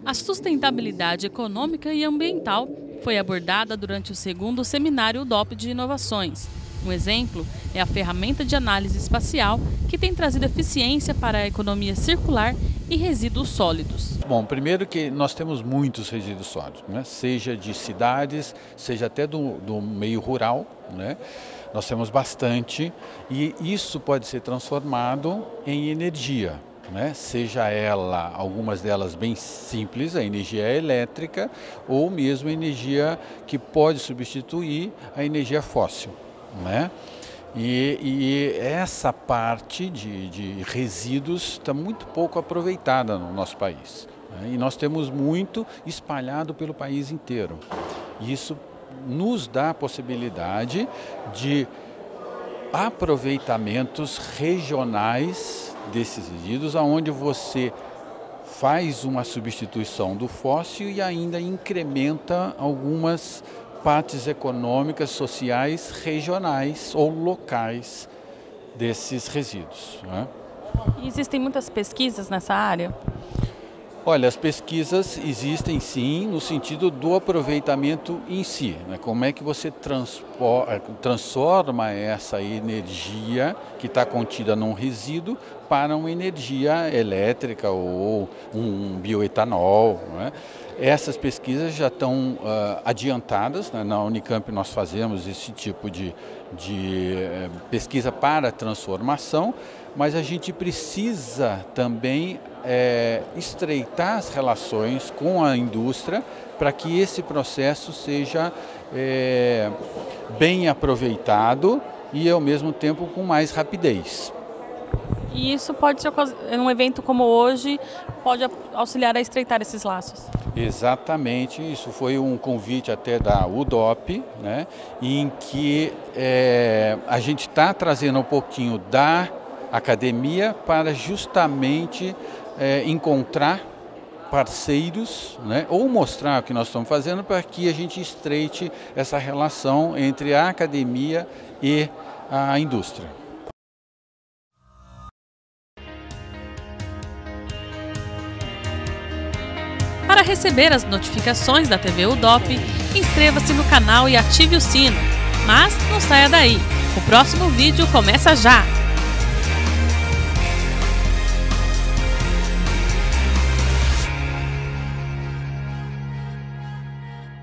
A sustentabilidade econômica e ambiental foi abordada durante o segundo seminário UDOP de inovações. Um exemplo é a ferramenta de análise espacial, que tem trazido eficiência para a economia circular e resíduos sólidos. Bom, primeiro que nós temos muitos resíduos sólidos, né? Seja de cidades, seja até do meio rural, né? Nós temos bastante e isso pode ser transformado em energia, né? Seja ela, algumas delas bem simples, a energia elétrica, ou mesmo a energia que pode substituir a energia fóssil, né? E essa parte de resíduos está muito pouco aproveitada no nosso país, né? E nós temos muito espalhado pelo país inteiro. Isso nos dá a possibilidade de aproveitamentos regionais desses resíduos, onde você faz uma substituição do fóssil e ainda incrementa algumas partes econômicas, sociais, regionais ou locais desses resíduos, né? Existem muitas pesquisas nessa área? Olha, as pesquisas existem sim, no sentido do aproveitamento em si, né? Como é que você transforma essa energia que está contida num resíduo para uma energia elétrica ou um bioetanol, né? Essas pesquisas já estão adiantadas, né? Na Unicamp nós fazemos esse tipo de pesquisa para transformação, mas a gente precisa também estreitar as relações com a indústria para que esse processo seja bem aproveitado e ao mesmo tempo com mais rapidez. E isso pode ser, num evento como hoje, pode auxiliar a estreitar esses laços? Exatamente, isso foi um convite até da UDOP, né, em que a gente está trazendo um pouquinho da academia para justamente encontrar parceiros, né, ou mostrar o que nós estamos fazendo para que a gente estreite essa relação entre a academia e a indústria. Para receber as notificações da TV UDOP, inscreva-se no canal e ative o sino. Mas não saia daí, o próximo vídeo começa já!